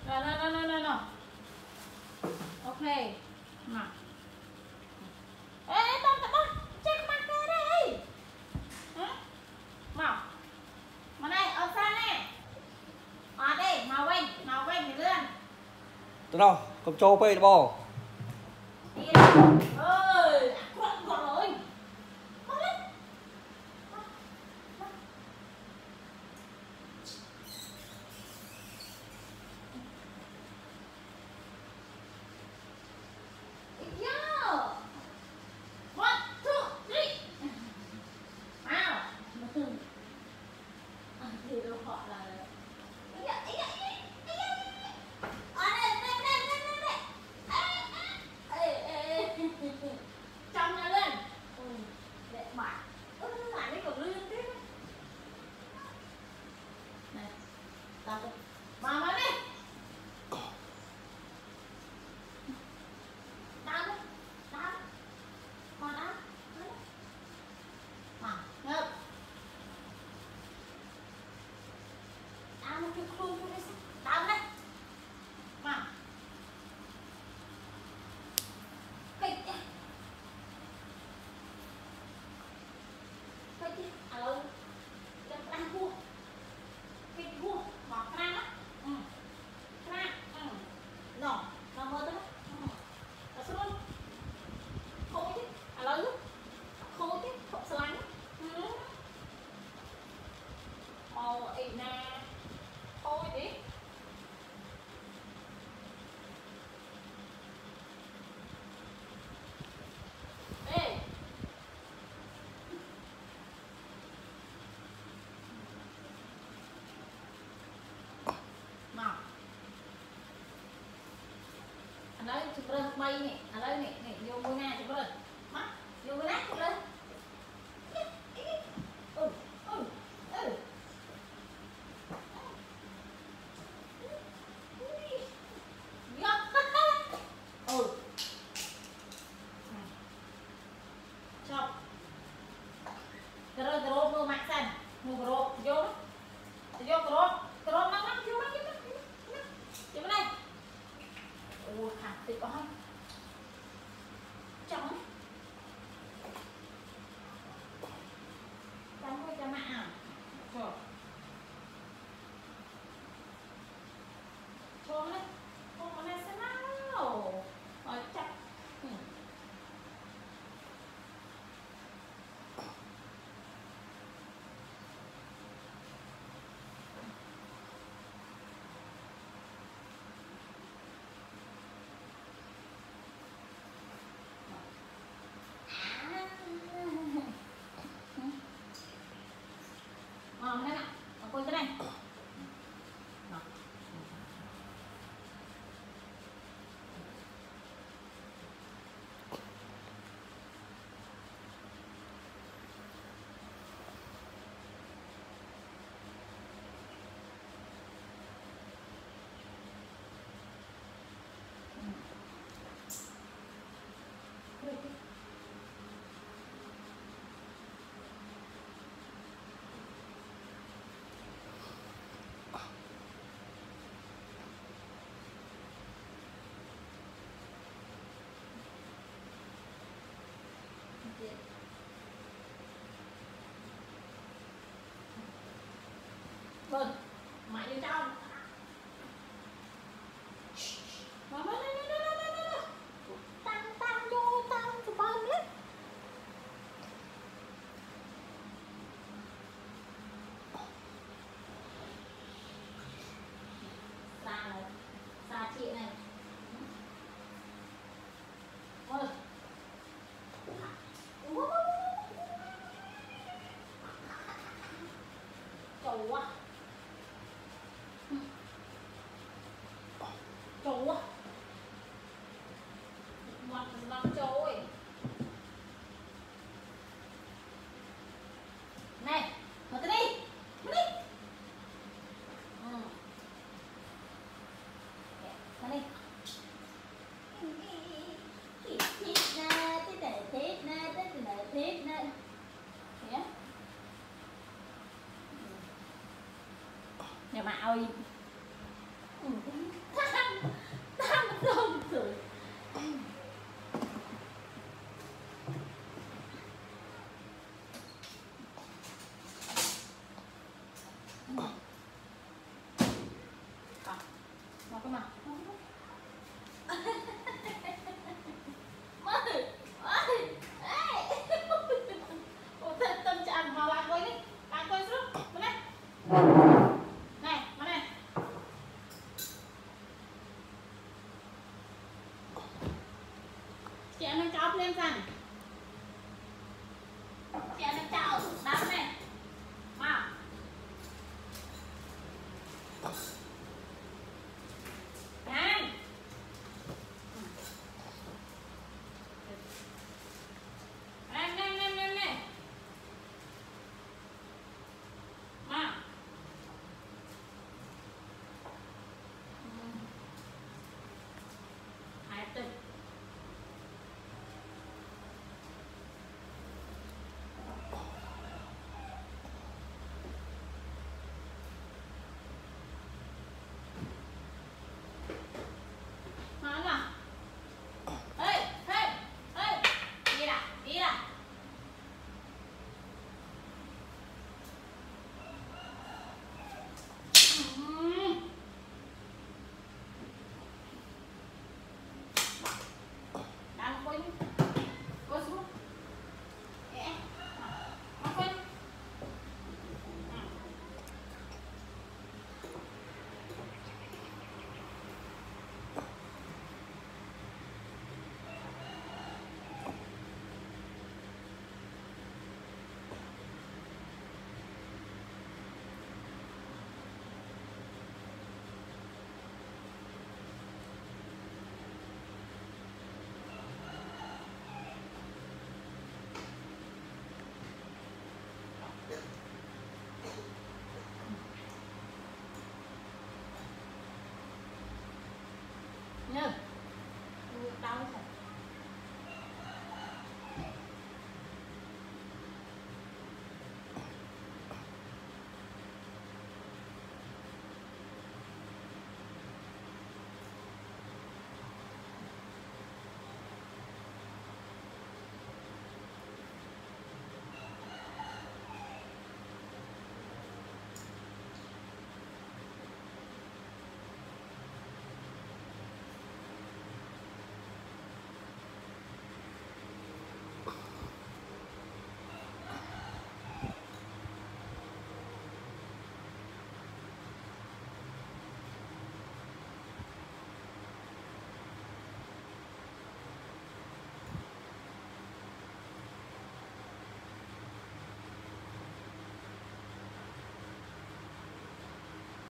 No. Ok. Nào. Ê, tao check mặt cái đây. Mau. Mà này, ở xa nè. Ở đây, màu quanh thì lên. Tụi nào, cầm trâu phê bò. Đi đây. Ơi, gọn rồi. Mau lên. Đấy, chụp lên bay này, ở đây này, vô mũi na chụp lên, mắt, vô mũi nát chụp lên. Terus mau makan, mau kerop, vô kerop nắng vô bên này. Ủa hạt thì có không? Trống với cho mạ à? Trời. Trống đấy. Không này sẽ nào. Ở chặt. Đây nè, quên cái này. Vâng, mày đi trong. Mà lên. Tăng vô, tăng chụp bơm hết. Xa chị này. Vâng. Trầu quá. Trầu quá. Mặt bằng trầu ơi. Này, mở tay đi. Mở đi. Mở đi. Thịt nè. Nhà mạo gì? cơ mà ơi ơi tâm trạng vào bạn coi đi bạn coi giúp mà này này mà này chị em đang chọc lên rằng chị em đang chào đáp này mà này này mà hai tình nói là ê ê ê đi ra đang quên cô xuống không quên nhớ